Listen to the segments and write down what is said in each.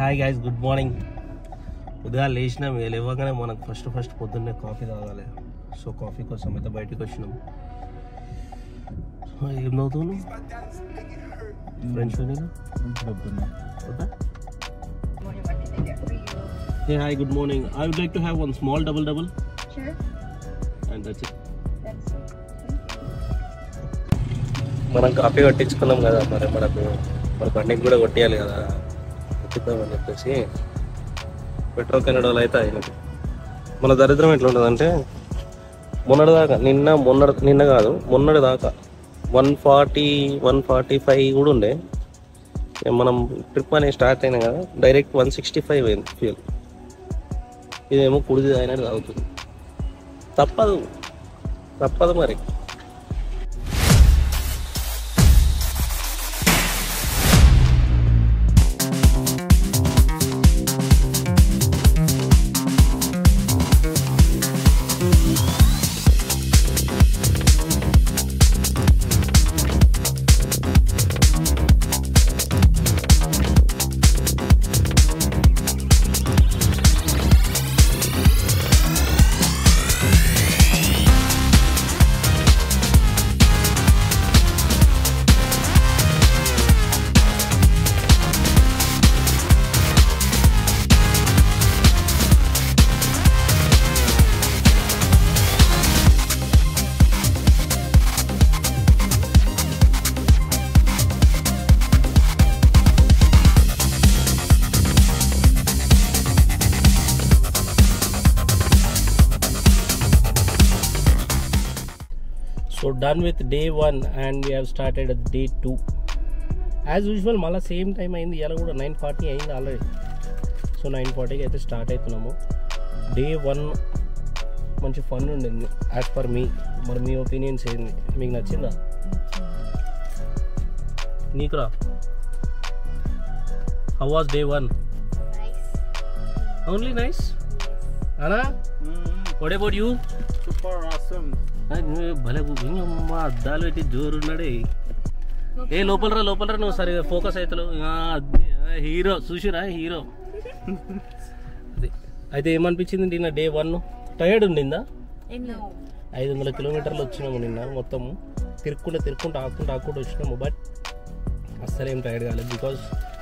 Hi guys, good morning. ఉదయం లేచినాం. లేవగానే మనకు ఫస్ట్ పొద్దున్నే కాఫీ తాగాలి. సో కాఫీ కోసం అయితే బయటకు వచ్చినాం. ఏం తాగుతున్నావు? Friends Hey, hi, good morning. I would like to have one small double. Sure. And that's it. మనం కాఫీ కొట్టించుకున్నాం కదా, మరి మన బండికి కూడా కొట్టేయాలి కదా, కొట్టిద్దామని చెప్పేసి పెట్రోల్ కెనడాలు అయితే అయినది. మన దరిద్రం ఎట్లా ఉంటుందంటే నిన్న కాదు మొన్నటి దాకా 140-145 కూడా ఉండే. మనం ట్రిప్ అనేది స్టార్ట్ అయినా కదా, డైరెక్ట్ 165 అయింది ఫ్యూల్. ఇదేమో కుడిది అయినట్టు తాగుతుంది. తప్పదు మరి. So done with day 1 and we have started at day 2. As usual మళ్ళీ సేమ్ టైం అయింది. ఇలా కూడా 9:40 అయింది ఆల్రెడీ. సో 9:40కి అయితే స్టార్ట్ అవుతున్నాము. డే 1 మంచి ఫన్ ఉండింది యాజ్ పర్ మీ. మరి మీ ఒపీనియన్స్ ఏంది? మీకు నచ్చిందా? నీకురా? How was day 1? Only nice. అనా what about you? Super awesome. భలే అమ్మా అద్దాలు పెట్టి జోరున్నాడే. ఏ లోపలరా నువ్వు సరిగా ఫోకస్ అవుతావు. హీరో చూసిరా, హీరో. అయితే ఏమనిపించింది నిన్న డే 1? టైర్డ్ ఉండిందా? 500 కిలోమీటర్లు వచ్చినాము నిన్న. మొత్తము తిరుక్కుంటూ ఆకుంటూ వచ్చినాము. బట్ అస్సలు ఏం టైర్డ్ కాలేదు. బికాజ్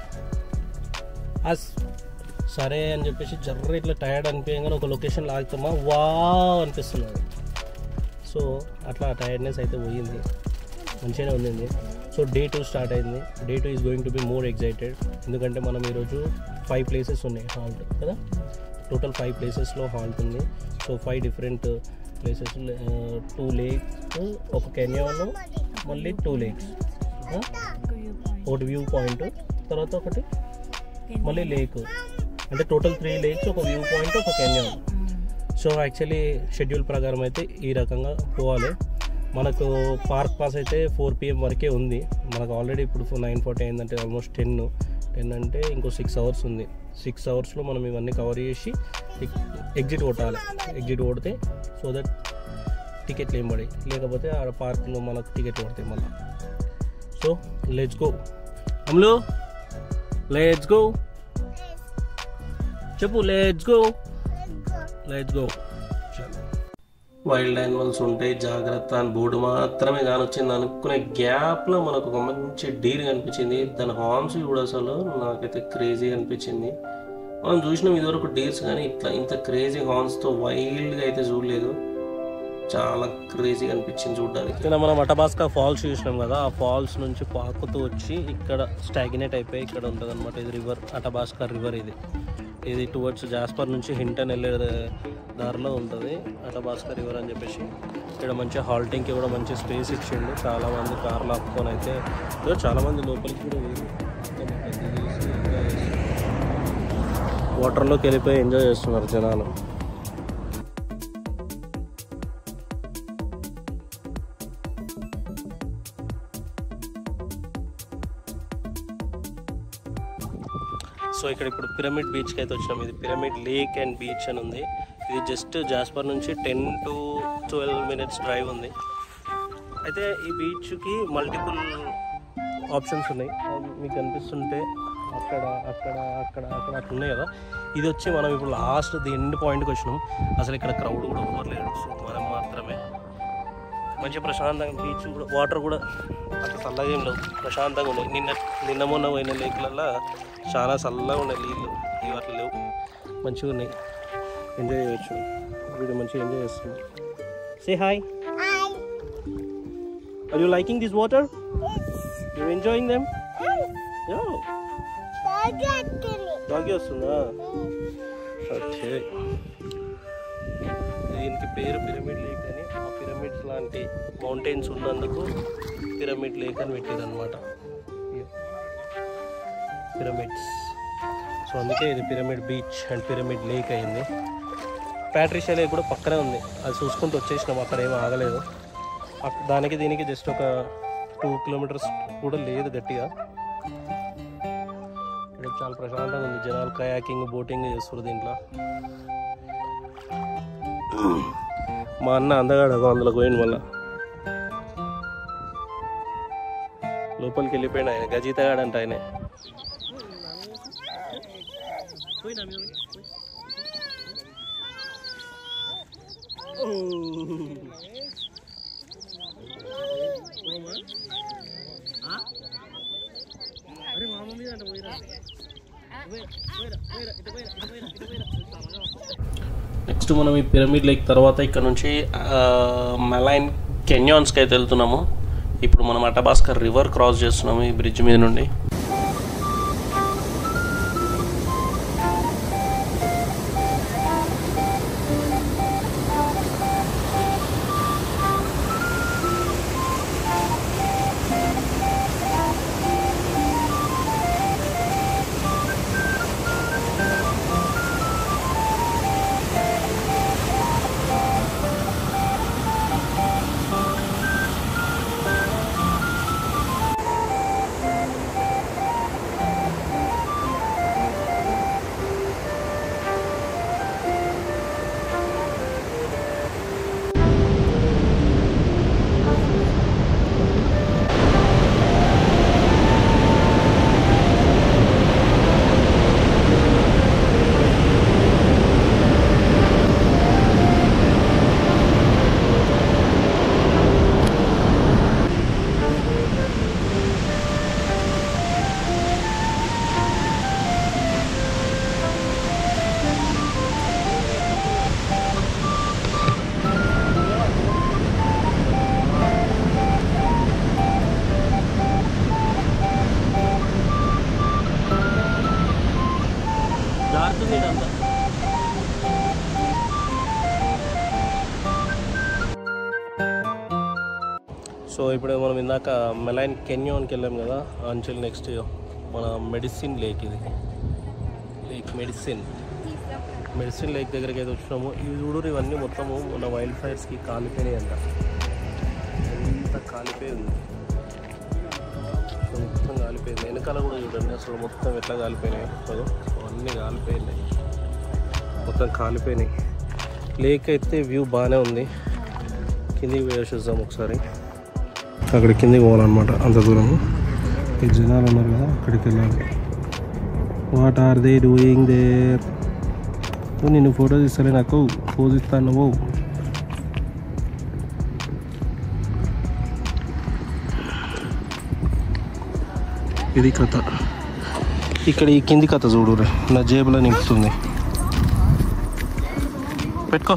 సరే అని చెప్పేసి జర్ర ఇట్లా టైర్డ్ అనిపించగానే ఒక లొకేషన్ లాగుతామా వావ్ అనిపిస్తున్నది. సో అట్లా టైర్డ్నెస్ అయితే పోయింది, మంచిగానే ఉంది. సో డే 2 స్టార్ట్ అయింది. Day 2 is going to be more excited. ఎందుకంటే మనం ఈరోజు 5 ప్లేసెస్ ఉన్నాయి హాల్ట్ కదా. టోటల్ 5 ప్లేసెస్లో హాల్ట్ ఉంది. సో 5 డిఫరెంట్ ప్లేసెస్, 2 లేక్స్, ఒక కెన్యాన్, మళ్ళీ 2 లేక్స్, ఒకటి వ్యూ పాయింట్, తర్వాత ఒకటి మళ్ళీ లేక్. అంటే టోటల్ 3 లేక్స్, ఒక వ్యూ పాయింట్, ఒక కెన్యాన్. సో యాక్చువల్లీ షెడ్యూల్ ప్రకారం అయితే ఈ రకంగా పోవాలి. మనకు పార్క్ పాస్ అయితే 4 PM వరకే ఉంది. మనకు ఆల్రెడీ ఇప్పుడు 9:40 అయిందంటే ఆల్మోస్ట్ 10 అంటే ఇంకో 6 అవర్స్ ఉంది. 6 అవర్స్లో మనం ఇవన్నీ కవర్ చేసి ఎగ్జిట్ కొట్టాలి. ఎగ్జిట్ కొడితే సో దట్ టికెట్లు ఏం పడాయి, లేకపోతే ఆ పార్క్లో మనకు టికెట్లు పడతాయి మళ్ళీ. So let's go Ammulu, let's go చెప్పు. Let's go. వైల్డ్ యానిమల్స్ ఉంటాయి జాగ్రత్త అని బోర్డు మాత్రమే కానొచ్చింది. అనుకునే గ్యాప్లో మనకు ఒక మంచి డీర్ కనిపించింది. దాని హార్న్స్ కూడా అసలు నాకైతే క్రేజీగా అనిపించింది. మనం చూసినాం ఇదివరకు డీర్స్, కానీ ఇంత క్రేజీ హార్న్స్తో వైల్డ్గా అయితే చూడలేదు. చాలా క్రేజీగా అనిపించింది చూడడానికి. ఇక్కడ మనం అటబాస్కా ఫాల్స్ చూసినాం కదా, ఆ ఫాల్స్ నుంచి పాకుతూ వచ్చి ఇక్కడ స్టాగ్నేట్ అయిపోయి ఇక్కడ ఉంటుంది అనమాట. ఇది రివర్, అటబాస్కా రివర్. ఇది టువర్డ్స్ జాస్పర్ నుంచి హింటన్ వెళ్ళే దారిలో ఉంటుంది అటబాస్కా రివర్ అని చెప్పేసి. ఇక్కడ మంచి హాల్టింగ్కి కూడా మంచి స్పేస్ ఇచ్చిండు. చాలామంది కార్లు ఆపుకొని అయితే చాలామంది లోపలికి కూడా వాటర్లోకి వెళ్ళిపోయి ఎంజాయ్ చేస్తున్నారు జనాలు. సో ఇక్కడ ఇప్పుడు పిరమిడ్ బీచ్కి అయితే వచ్చినాం. ఇది పిరమిడ్ లేక్ అండ్ బీచ్ అని ఉంది. ఇది జస్ట్ జాస్పర్ నుంచి 10 to 12 minutes డ్రైవ్ ఉంది. అయితే ఈ బీచ్కి మల్టిపుల్ ఆప్షన్స్ ఉన్నాయి. మీకు కనిపిస్తుంటే అక్కడ అక్కడ అక్కడ అక్కడ అట్లా ఉన్నాయి కదా. ఇది వచ్చి మనం ఇప్పుడు లాస్ట్ ది ఎండ్ పాయింట్కి వచ్చినాం. అసలు ఇక్కడ క్రౌడ్ కూడా ఓవర్లేదు. సో మనం మాత్రమే మంచిగా ప్రశాంతంగా బీచ్ కూడా వాటర్ కూడా అంత చల్లగా ఏం లేవు, ప్రశాంతంగా ఉన్నాయి. నిన్న మొన్న పోయిన లేక్లల్లో చాలా చల్లగా ఉన్నాయి నీళ్ళు, ఇవి అట్లా లేవు, మంచిగా ఉన్నాయి. ఎంజాయ్ చేయొచ్చు, వీడు మంచిగా ఎంజాయ్ చేస్తున్నాం. Say hi. Are you liking this water? Yes. You're enjoying them? Yeah. Doggy వస్తుందా? ఓకే. దీనికి పేరు పిరమిడ్ లేక్ అని. ఆ పిరమిడ్స్ లాంటి మౌంటైన్స్ ఉన్నందుకు పిరమిడ్ లేక్ అని పెట్టారు అనమాట. పిరమిడ్స్. సో అందుకే ఇది pyramid beach and pyramid lake అయింది. ప్యాట్రిషియా లేక్ కూడా పక్కనే ఉంది, అది చూసుకుంటూ వచ్చేసినాం. అక్కడ ఏమీ ఆగలేదు. దానికి దీనికి జస్ట్ ఒక 2 కిలోమీటర్స్ కూడా లేదు గట్టిగా. ఇక్కడ చాలా ప్రశాంతంగా ఉంది. జనాలు కయాకింగ్ బోటింగ్ చేస్తారు దీంట్లో. మా అన్న అందగాడు అందులో పోయిన వల్ల లోపలికి వెళ్ళిపోయిన ఆయన గజీతగాడంట ఆయన. నెక్స్ట్ మనం ఈ పిరమిడ్ లేక్ తర్వాత ఇక్కడ నుంచి మెలైన్ కెన్యాన్స్కి అయితే వెళ్తున్నాము. ఇప్పుడు మనం అటబాస్కర్ రివర్ క్రాస్ చేస్తున్నాము ఈ బ్రిడ్జ్ మీద నుండి. సో ఇప్పుడు మనం ఇందాక మెలైన్ కెన్యాన్కి వెళ్ళాం కదా, అంచెల్ నెక్స్ట్ మన మెడిసిన్ లేక్. ఇది లేక్ మెడిసిన్ లేక్ దగ్గరికి అయితే వచ్చినాము. ఇవి చూడరు, ఇవన్నీ మొత్తము మన వైల్డ్ ఫైర్స్కి కాలిపోయినాయి అంట. ఎంత కాలిపోయి ఉంది, మొత్తం కాలిపోయింది. వెనకాల కూడా చూడండి అసలు మొత్తం ఎట్లా కాలిపోయినాయి. అన్నీ కాలిపోయినాయి, మొత్తం కాలిపోయినాయి. లేక్ అయితే వ్యూ బాగానే ఉంది. కిందికి పోయి చూద్దాం ఒకసారి. అక్కడ కిందికి పోవాలన్నమాట, అంత దూరము. ఈ జనాలు ఉన్నారు కదా, అక్కడికి వెళ్ళాలి. What are they doing there? నేను ఫోటో తీస్తానే, నాకు పోజ్ ఇస్తాను. ఇది కథ. ఇక్కడ ఈ కింది కథ చూడు, నా జేబులో నింపుతుంది. పెట్టుకో.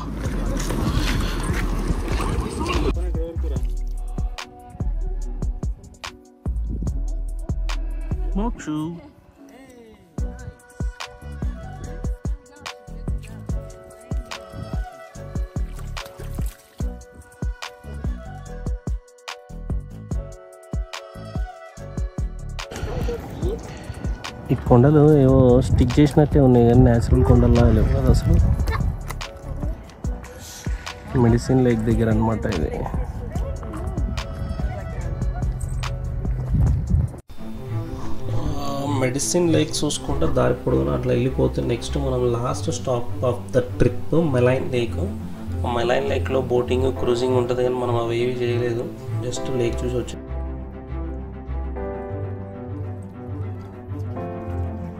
మోక్షు ఈ కొండలు ఏవో స్టిక్ చేసినట్టే ఉన్నాయి కానీ న్యాచురల్ కొండల్లా లేవు కదా అసలు. మెడిసిన్ లేక్ దగ్గర అనమాట ఇది. మెడిసిన్ లేక్ చూసుకుంటే దారి పొడవునా అట్లా వెళ్ళిపోతుంది. నెక్స్ట్ మనం last stop of the trip Maligne lake. Maligne లేక్లో బోటింగ్ క్రూజింగ్ ఉంటుంది కానీ మనం అవి ఏవి చేయలేదు, జస్ట్ లేక్ చూసి వచ్చాం.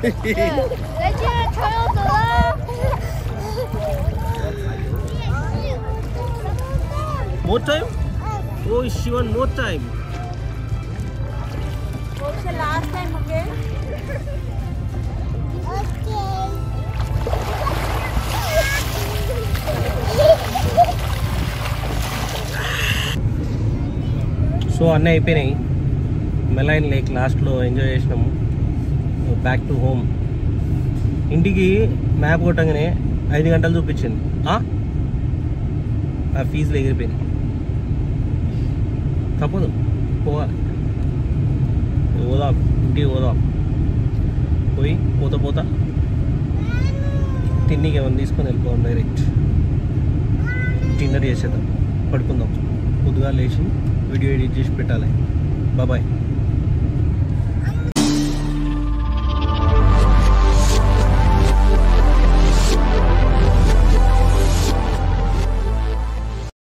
再见，船要走了。 More time? Oh, she want more time. What's the last time, okay? So అన్నీ అయిపోయినాయి. మెలైన్ లేక్ లాస్ట్లో ఎంజాయ్ చేసినాము. Back to home. ఇంటికి మ్యాప్ కొట్టగానే 5 గంటలు చూపించింది. ఆ ఫీజులు ఎగిరిపోయింది. తప్పదు, పోవాలి. పోదాం, ఇంటికి పోదాం. పోయి పోతా తిండికి ఏమైనా తీసుకొని వెళ్ళిపోదాం. డైరెక్ట్ డిన్నర్ చేసేద్దాం, పడుకుందాం. పొద్దుగా లేచి వీడియో ఎడిట్ చేసి పెట్టాలి. బాయ్.